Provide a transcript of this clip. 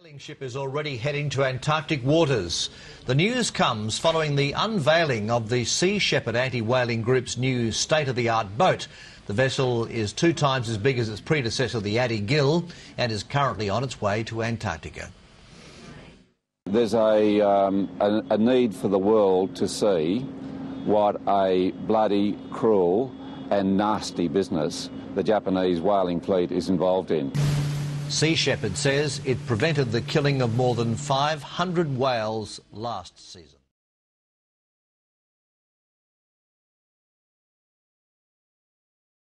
Sailing ship is already heading to Antarctic waters. The news comes following the unveiling of the Sea Shepherd anti-whaling group's new state-of-the-art boat. The vessel is 2 times as big as its predecessor, the Addy Gill, and is currently on its way to Antarctica. There's a need for the world to see what a bloody, cruel and nasty business the Japanese whaling fleet is involved in. Sea Shepherd says it prevented the killing of more than 500 whales last season.